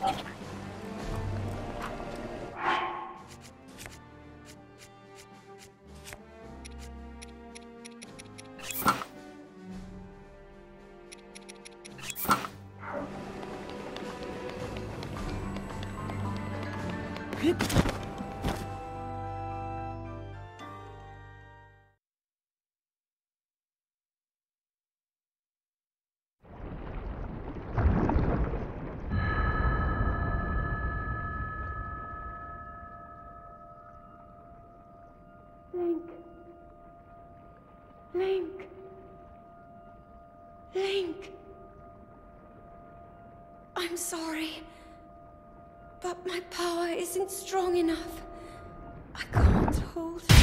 Link. I'm sorry, but my power isn't strong enough. I can't hold it.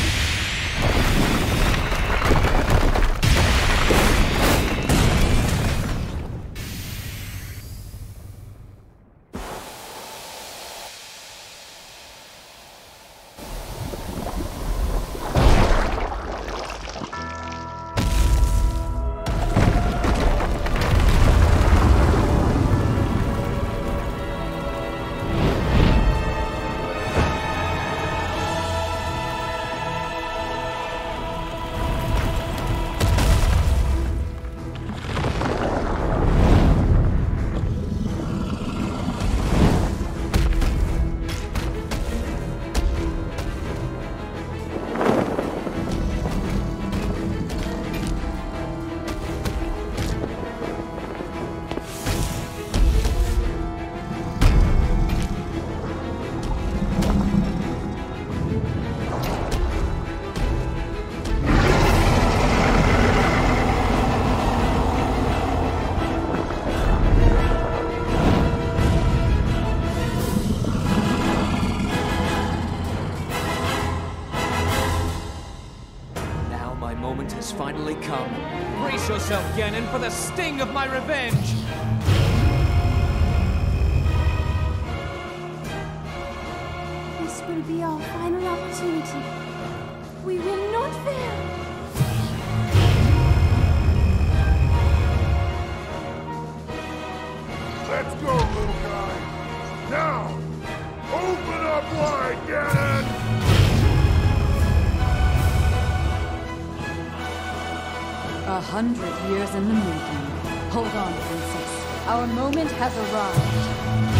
Finally come. Brace yourself, Ganon, for the sting of my revenge! This will be our final opportunity. We will not fail. Let's go, little guy. Now, open up wide, Ganon! 100 years in the making. Hold on, Princess. Our moment has arrived.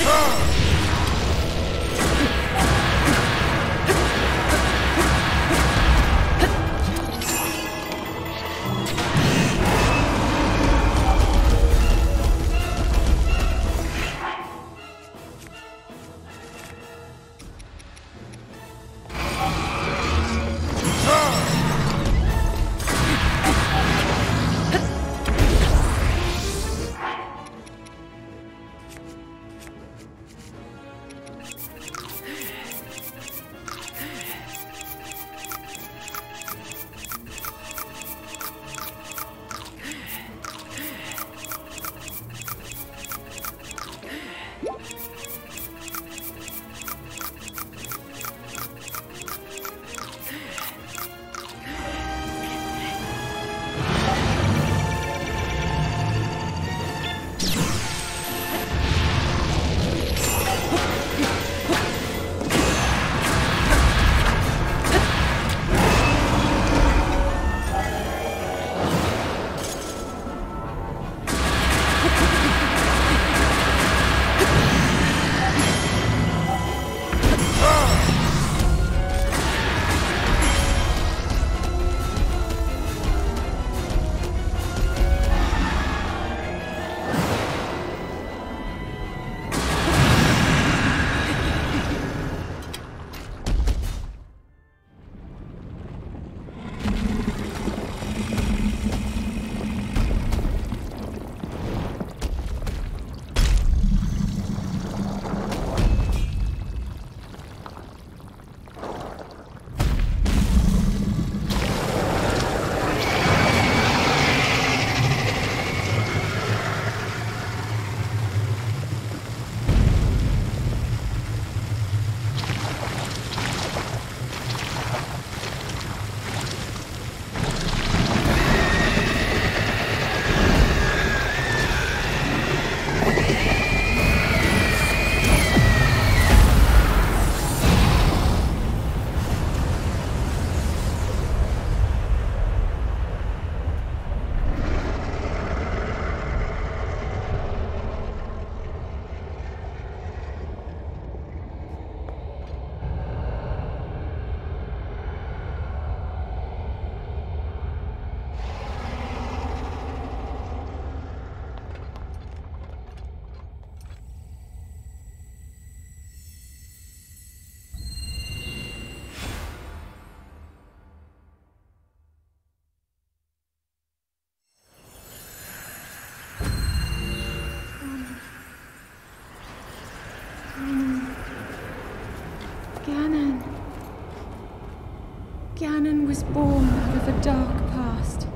Ganon was born out of a dark past.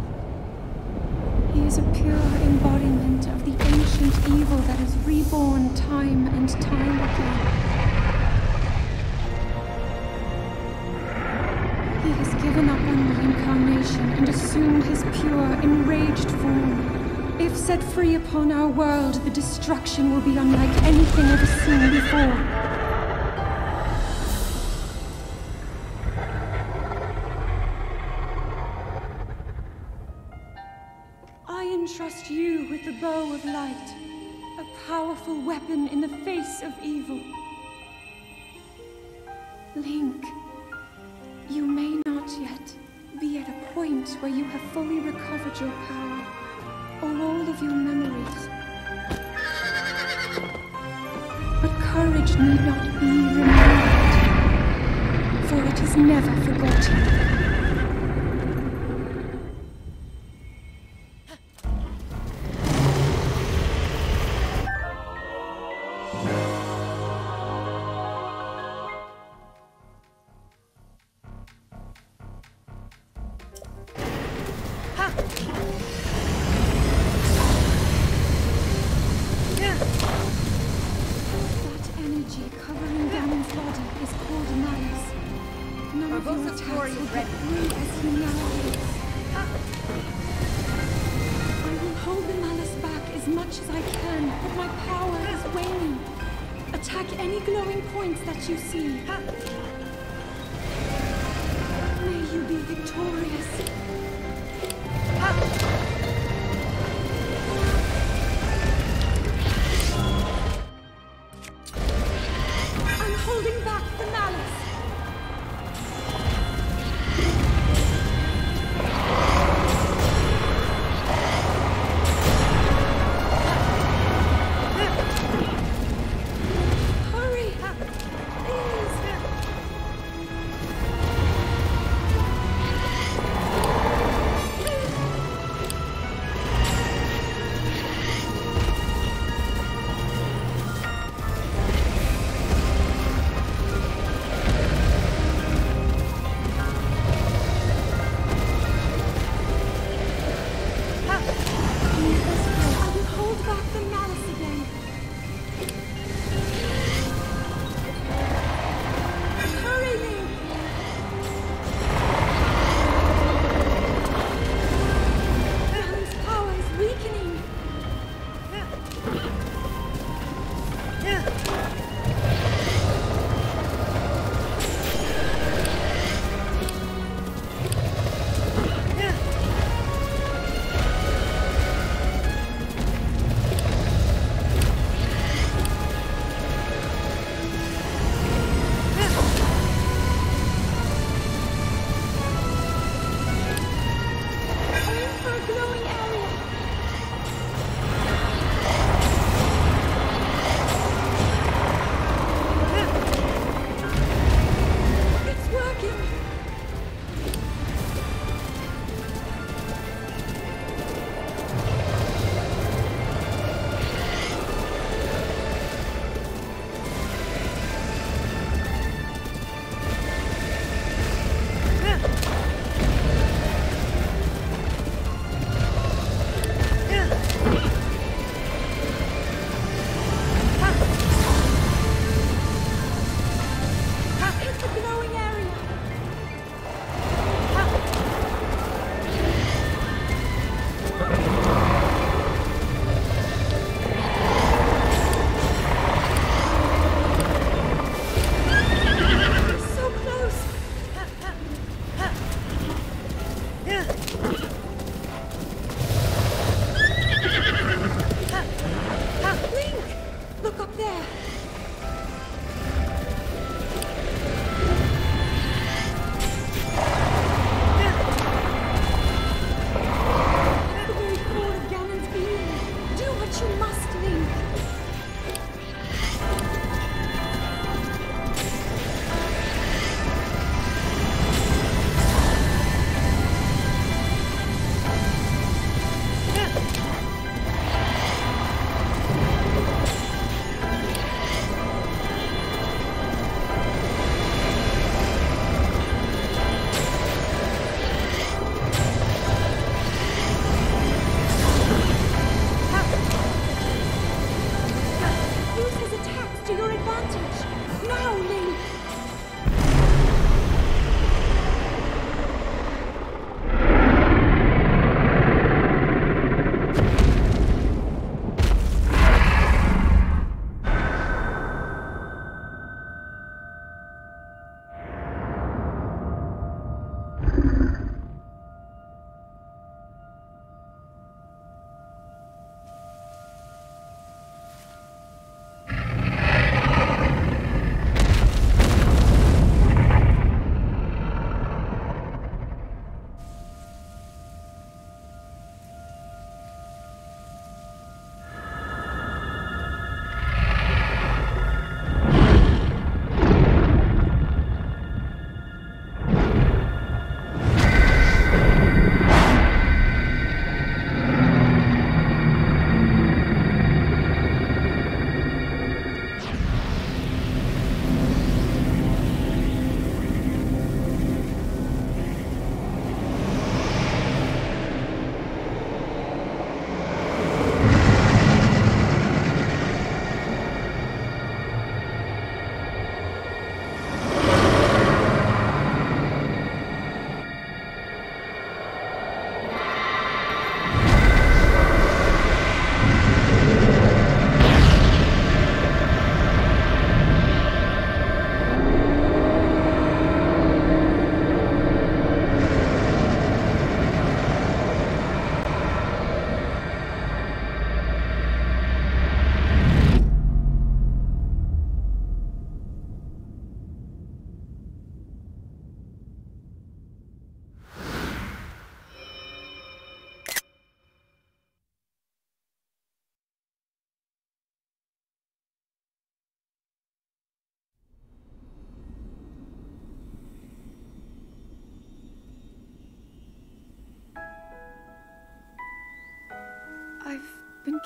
He is a pure embodiment of the ancient evil that is reborn time and time again. He has given up on reincarnation and assumed his pure, enraged form. If set free upon our world, the destruction will be unlike anything ever seen before. Trust you with the bow of light, a powerful weapon in the face of evil. Link, you may not yet be at a point where you have fully recovered your power, or all of your memories. But courage need not be remembered, for it is never forgotten. You see. May you be victorious. holding back the malice. Hurry! Please!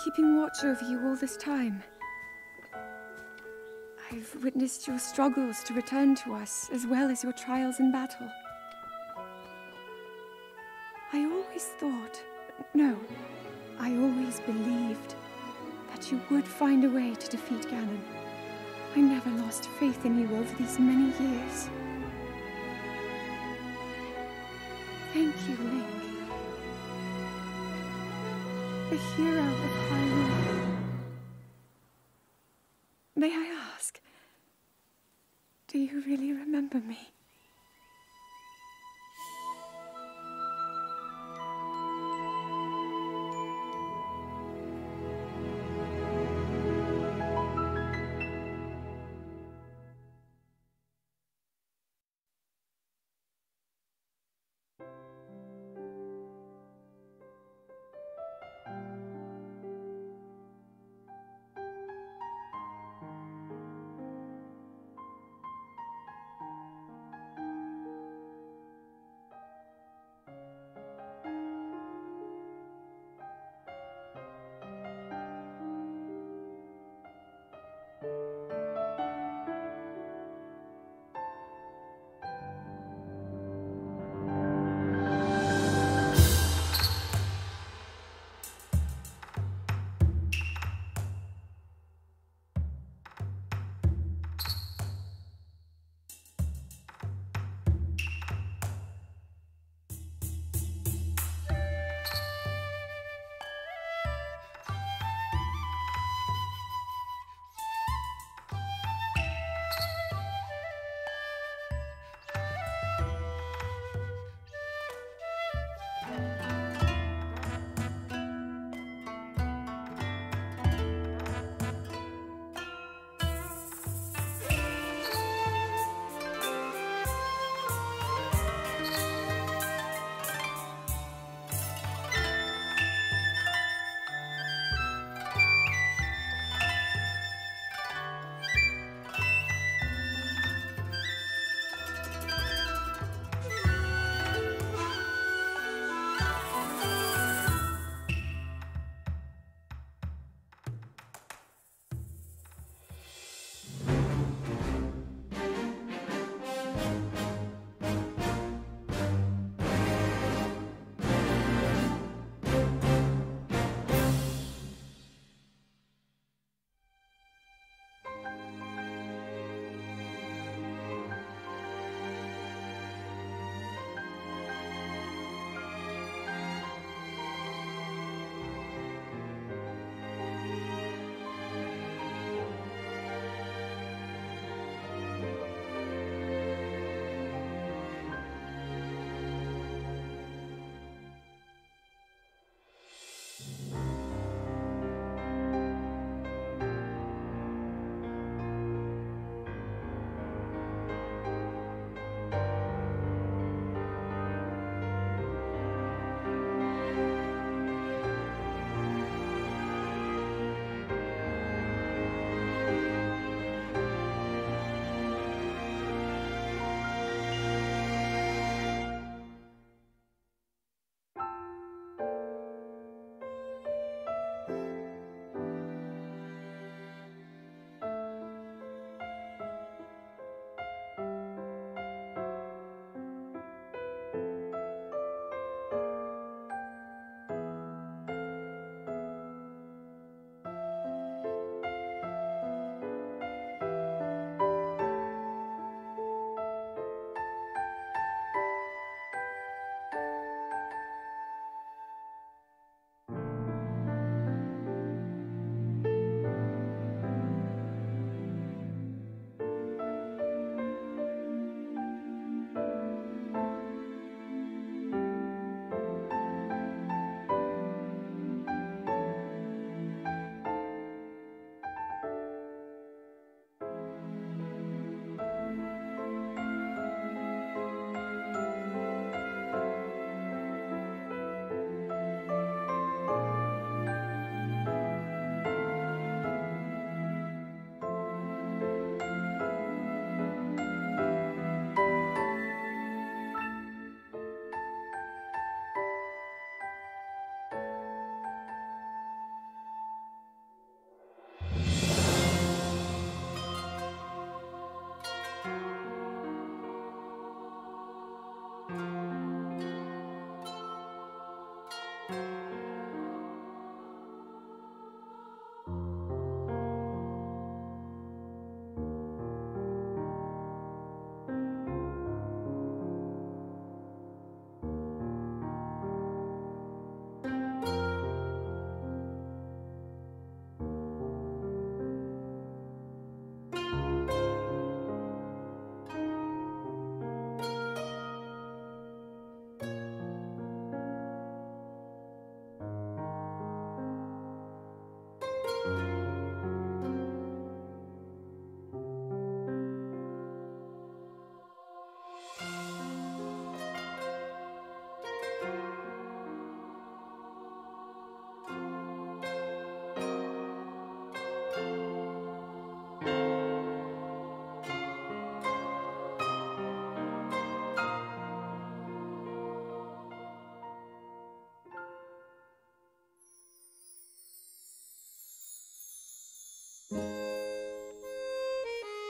keeping watch over you all this time. I've witnessed your struggles to return to us, as well as your trials in battle. I always thought, no, I always believed that you would find a way to defeat Ganon. I never lost faith in you over these many years. Thank you, Link. The hero of Hyrule. May I ask, do you really remember me?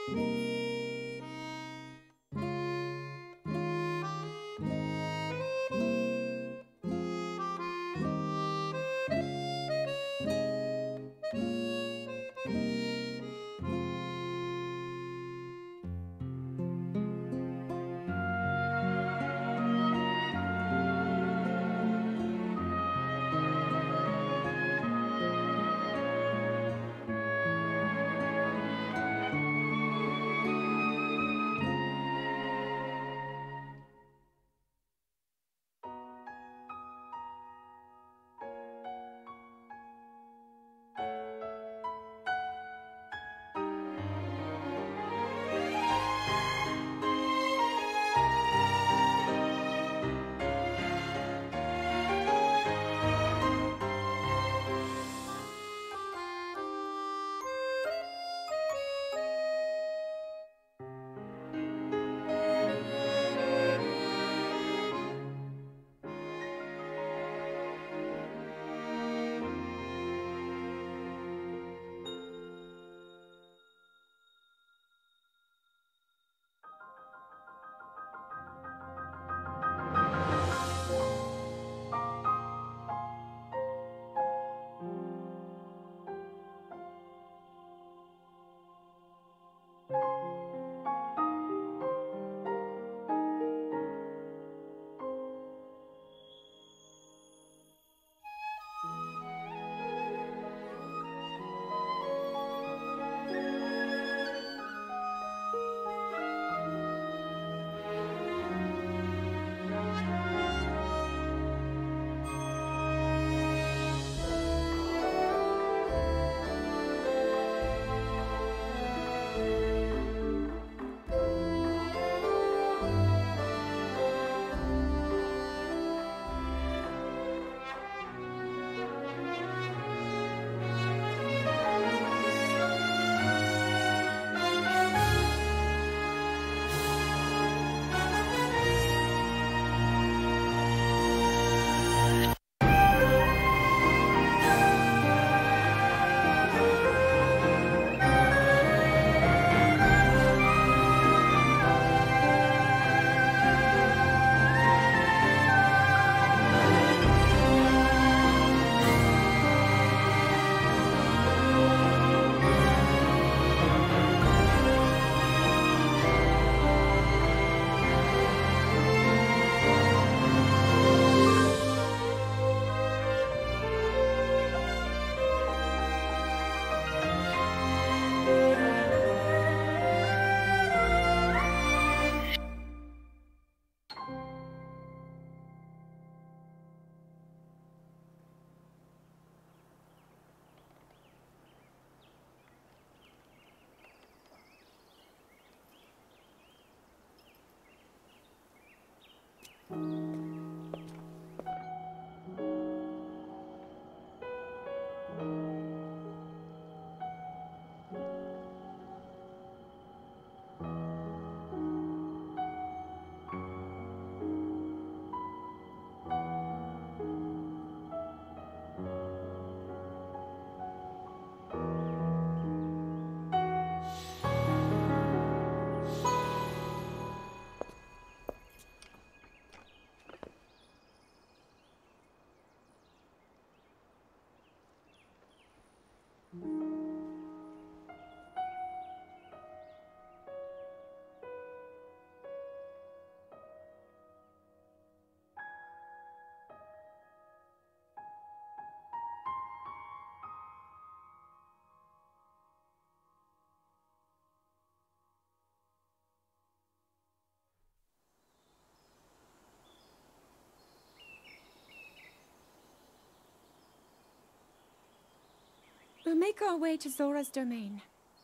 We'll make our way to Zora's domain.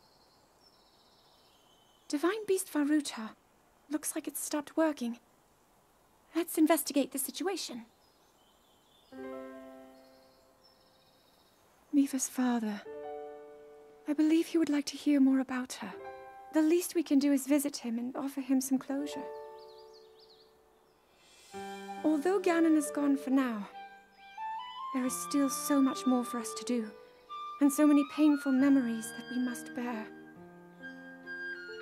Divine Beast Varuta. Looks like it's stopped working. Let's investigate the situation. Miva's father. I believe he would like to hear more about her. The least we can do is visit him and offer him some closure. Although Ganon is gone for now, there is still so much more for us to do, and so many painful memories that we must bear.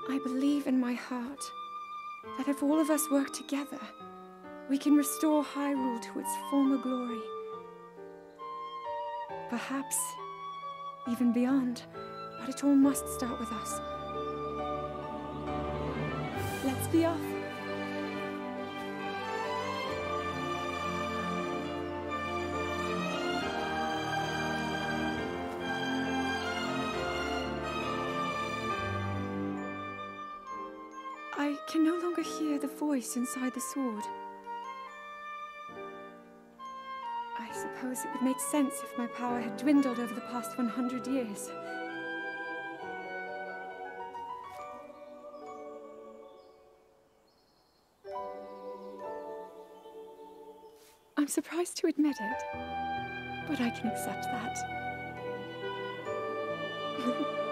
I believe in my heart that if all of us work together, we can restore Hyrule to its former glory. Perhaps even beyond, but it all must start with us. Let's be off. I can no longer hear the voice inside the sword. I suppose it would make sense if my power had dwindled over the past 100 years. I'm surprised to admit it, but I can accept that.